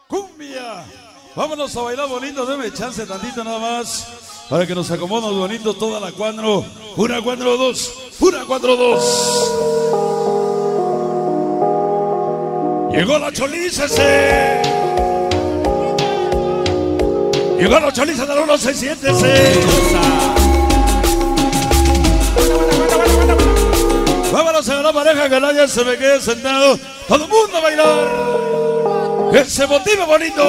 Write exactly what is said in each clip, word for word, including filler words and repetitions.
cumbia. Vámonos a bailar bonito, deme chance tantito nada más para que nos acomodemos bonito toda la cuatro. Una, cuatro, dos. Una, cuatro, dos. Llegó la choliza, ese. Llegó la choliza de uno, se siente, ese. Vámonos a la pareja que nadie se me quede sentado. Todo el mundo a bailar. Que se motive bonito.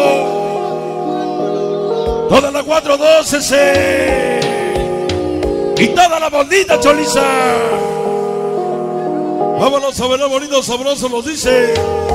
Toda la cuatro doce y toda la bonita choliza. Vámonos a bailar bonito, sabroso, nos dice.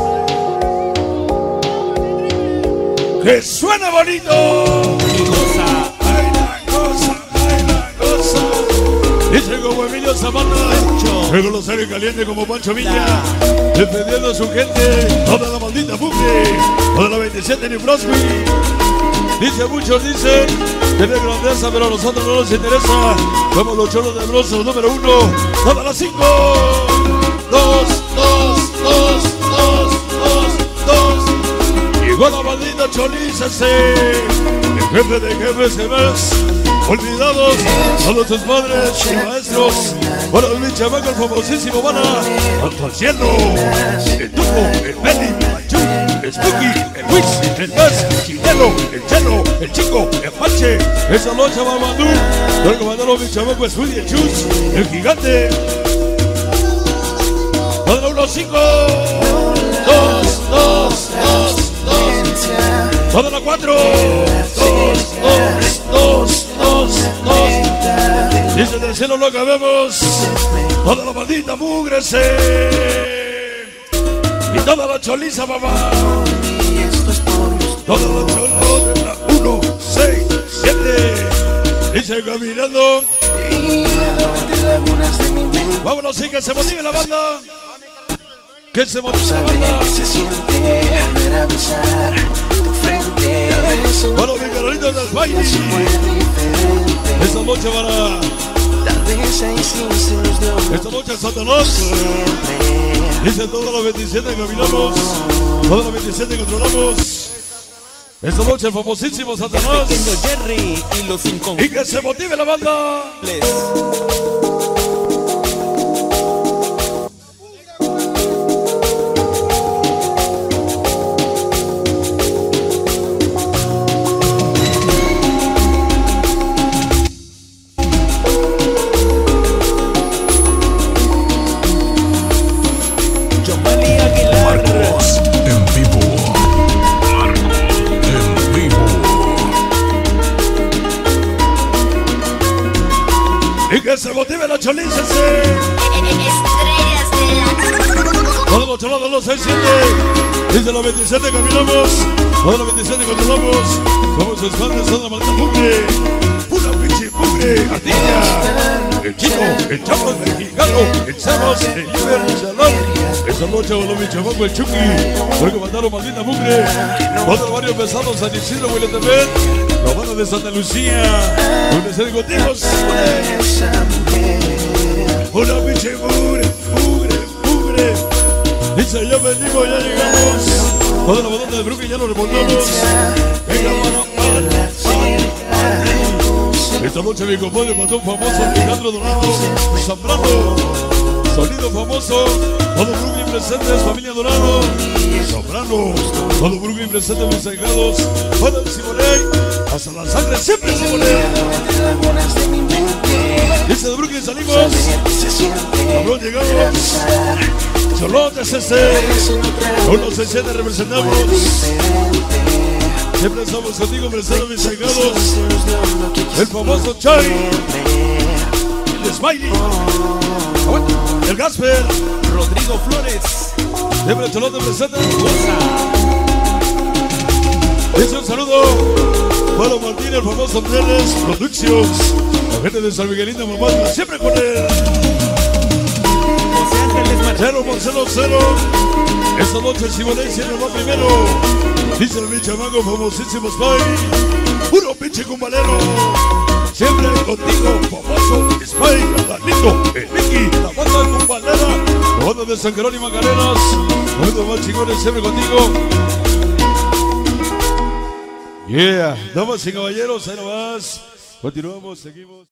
Que suena bonito. Y goza. Baila, goza, baila, goza. Dice como Emilio Zapata. Luego los aires calientes como Pancho Villa. Defendiendo a su gente. Toda la maldita bucle. Toda la veintisiete New Brunswick. Dice muchos, dice, tiene grandeza, pero a nosotros no nos interesa. Somos los cholos de bronce, número uno. Todas las cinco. Dos, dos, dos, dos, dos, dos. Llegó la maldita choliza, sí. El jefe de jefes que más olvidados son nuestros padres y maestros. Bueno, mi chamaco, el famosísimo Bana, hasta el cielo. El Tuco, el Benny, el Machu, el Spooky, el Wiz, el Gas, el Chinelo, el Chelo, el Chico, el Pache. Esa noche va Bandú. El comandante, mi chamaco, es Willy, el Chus, el Gigante. Padre uno, cinco. Dos, dos, dos, dos. Toda la cuatro. Dos, dos, dos, dos, dos. Dice del cielo lo que vemos. Toda la maldita mugre se. Y toda la choliza, mamá. Toda la choliza. Uno, seis, siete. Dice caminando. Vámonos, sí, que se motive la banda. Que se motive la banda. Bueno, mi Carolito del baile. Esta noche para. Esta noche Satanás. Dice todas las veintisiete caminamos. Todas las veintisiete controlamos. Esta noche el famosísimo Satanás. Jerry y los y que se motive la banda. Que se motive la choliza, sí. Estrellas de la... Todos los cholos de los seis siete. Desde los veintisiete caminamos. Todos los veintisiete controlamos. Somos sus padres, toda la maldita mugre. Pura pinche mugre, ardilla. El chico, el chapo, el mexicano, el Samos, el Liber, el Salón. Esa noche voló mi chamaco, el Chucky. Luego mandaron maldita mugre. Otro barrio pesado, San Isidro, Huiletepec. La banda de Santa Lucía. Donde se contigo. Una pinche mugre, mugre, mugre. Dice, ya venimos, ya llegamos. Toda la banda de Brooklyn ya nos remontamos. Venga, mano, esta noche mi compadre mató un famoso Alejandro Dorado, Zambrano. Sonido famoso. Todo Brooklyn presentes, familia Dorado. Zambrano. Todo Brooklyn presentes, mis sagrados. Para el Simoney. Hasta la sangre siempre Simoney. Dice de Brooklyn salimos. Cabrón llegamos. Cholotes ese. Uno se siente representamos. Siempre estamos contigo, presentando mis sagrados. El famoso Chai. El Smiley. El Gasper. Rodrigo Flores. Siempre Cholote presenta. Dice un saludo. Pablo Martínez, el famoso Andrés Productions. La gente de San Miguelito, mamá, siempre con él. Cero por cero, cero. Esta noche Simoney siempre va primero. Dice el mi chamaco, famosísimo Spy. Puro pinche cumbalero. Siempre contigo, famoso Spy, Carlanito, el Mickey, la banda de cumbalera. La banda de San Jerónimo Macarenas. Los más chingones siempre contigo. Yeah, damas y caballeros, ahí nomás. Continuamos, seguimos.